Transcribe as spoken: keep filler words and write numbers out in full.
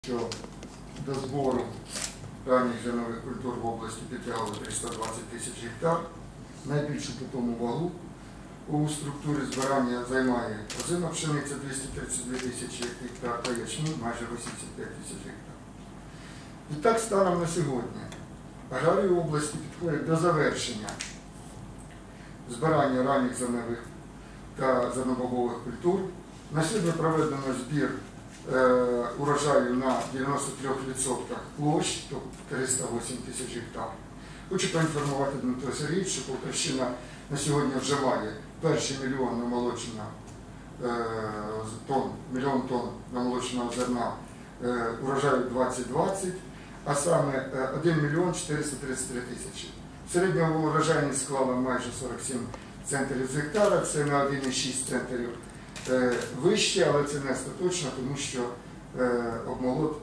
Що до збору ранніх зернових культур в області підтягли триста двадцять тисяч гектар. Найбільшу питому вагу у структурі збирання займає озима пшениця двісті тридцять дві тисячі гектар та ячмінь майже вісімдесят п'ять тисяч гектар. І так станом на сьогодні аграрії області підходять до завершення збирання ранніх зернових та зернобобових культур. На сьогодні проведено збір урожаю на дев'яносто три відсотки площ, тобто триста вісім тисяч гектар. Хочу поінформувати Дмитро Сергійович, що Полтавщина на сьогодні вже має перший мільйон намолоченого тонн, мільйон тонн намолоченого зерна урожаю двадцять двадцять, а саме один мільйон чотириста тридцять три тисячі. Середня урожайність склала майже сорок сім центнерів з гектара, це на один цілих шість центнерів вище, але це не остаточно, тому що обмолот